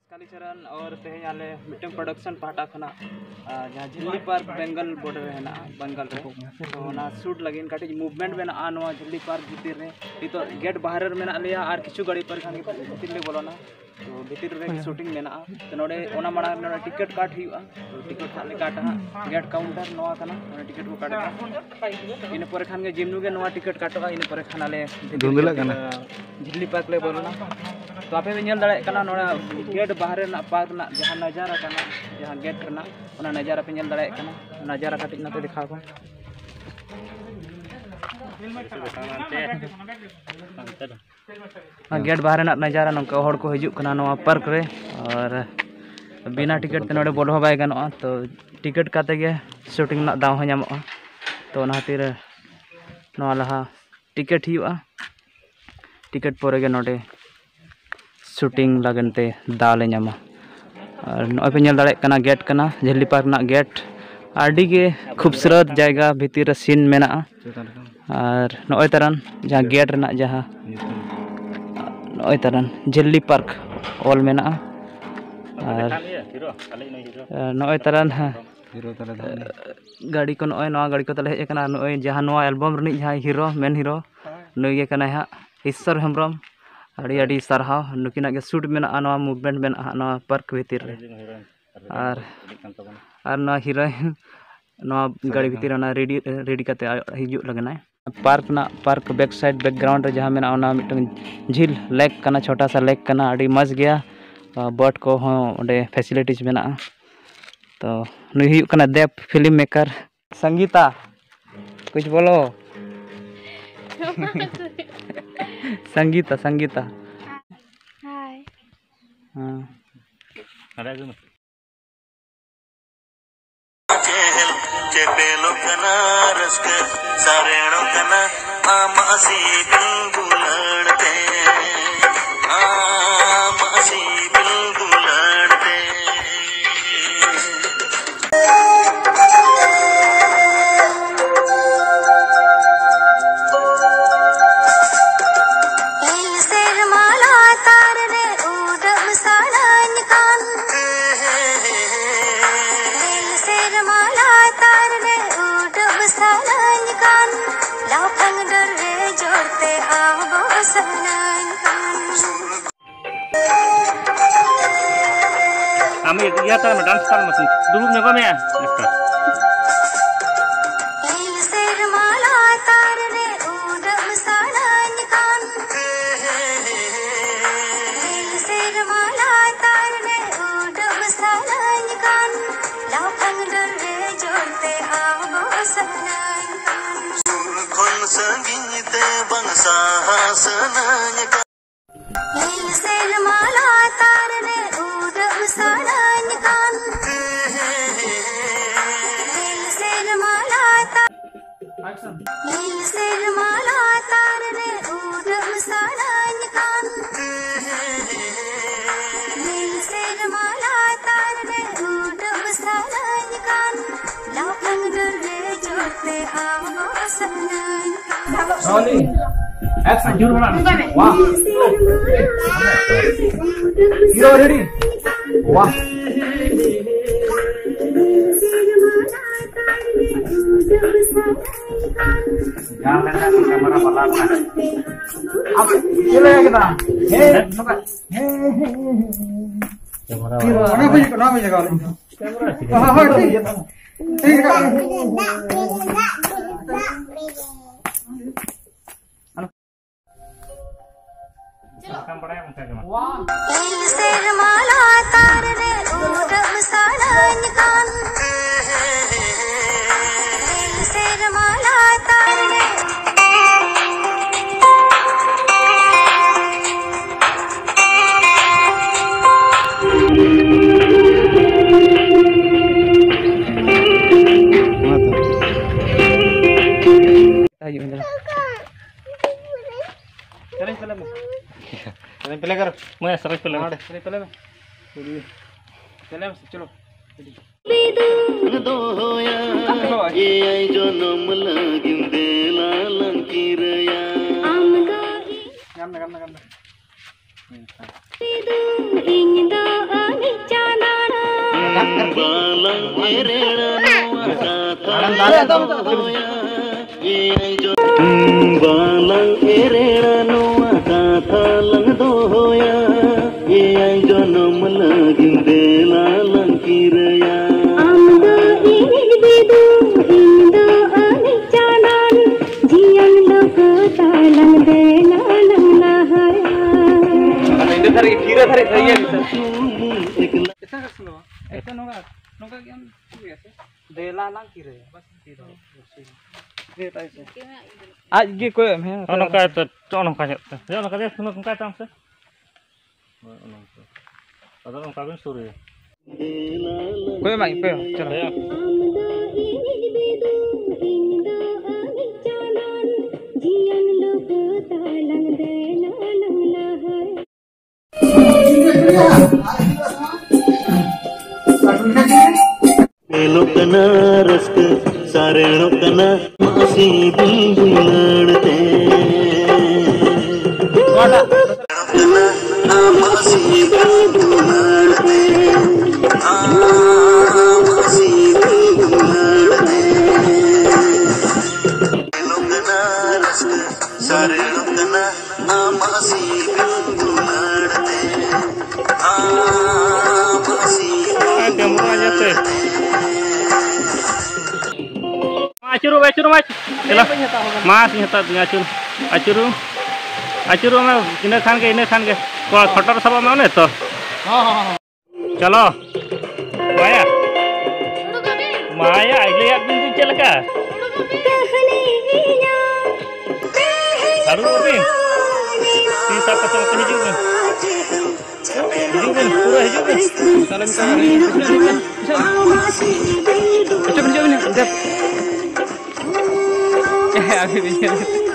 कालीचरण और तेज आले मिट्टन प्रोडक्शन पाटा खना जहाँ झिल्ली पार्क बेंगल बॉर्डर है ना बेंगल रे तो ना शूट लगिन काटी मूवमेंट में ना नवा झिल्ली पार्क भीतर रे तो गेट बाहर में ना लिया और किछु गाड़ी पर खान के भीतर ले बोलो ना तो भीतर रे शूटिंग में ना तो नोडे ओना माड़ा नोडे टिकट काट हुआ तो टिकट खाले काटा गेट काउंटर नवा कना ओना टिकट को काटा इन पर खान के जिमनु के नवा टिकट काटवा इन पर खाना ले दुंदला कना झिल्ली पार्क ले बोलो ना तो आपे भी नेल दाड़े कना नोडा गेट बाहर ना पार्क ना जहाँ नजारा कना जहाँ गेट करना ओना नजारा पे नेल दाड़े कना नजारा काटी नाते दिखा को गेट बाहर ना नजारा नौका हड़ को हिजुक कना नवा पार्क रे और बिना टिकट ते नोडे बोलो बाय गानोआ तो टिकट काते गे शूटिंग ना दाव हो ᱧᱟᱢᱚᱜᱼᱟ तो ओना खातिर नवा लहा टिकट हुआ टिकट पोरे गे नोडे शूटिंग लगनते दाले ᱧᱟᱢᱟ और नॉय पे नेल दाड़े कना गेट कना झिल्ली पार्क ना गेट आडी गे खूबसूरत जगह भीतर सीन मेना और नॉय तरन जहाँ गेट रना जहाँ नॉय तरन झिल्ली पार्क ऑल मेना और नॉय तरन गाड़ी को नॉय नवा गाड़ी को तले हेज कना नॉय जहाँ नवा एल्बम रनी जहाँ हीरो मेन हीरो नई गे कना हा ईश्वर हेम्ब्रम अड़ी अड़ी सारहाव नुकिना के शूट में नवा मूवमेंट में नवा पार्क भीतर रे और नवा हीरोइन नवा गाड़ी भीतर ना रेडी करते हिजुक लगना पार्क बैक साइड बैकग्राउंड रे जहाँ में ना मिटन झील लेक कना छोटा सा लेक कना अड़ी मज गया बोट को ओंडे फैसिलिटीज में तो नुई हुयुक कना देव फिल्म मेकर संगीता कुछ बोलो संगीता हाय हाँ Kami ya tak dance kan masih dulu nyoba ya dokter. Rolling. Action. Jur mana? Wah. Hero ready. Wah. Jangan lihat kamera balap. Apa? Kira kita. Hey, nampak. Kamera. Kenapa sih kalau? Kamera. पहले करो मैं sir पहले में चलो दो होया ये जनम लगिंदे लालंकिरया गाना आज गे कोई है नौका तो नौका ya nौका दे नौका tam se ada nौका bin suri कोई माई पे चलो ya लोकना रस्क सारे लोकना मासी दिल लड़ते मासी दिल लड़ते मासी दिल लड़ते लोकना रस्क सारे लोकना मासी दिल लड़ते मासी कैमरा जाते acuru mas chalo mas ini hata acuru में इन खान के खटर सब में ने तो चलो माया माया अगले यार दिन चल का हारू दिन तीन साल का तो हिजुग दिन पूरा हिजुग साला अभी भी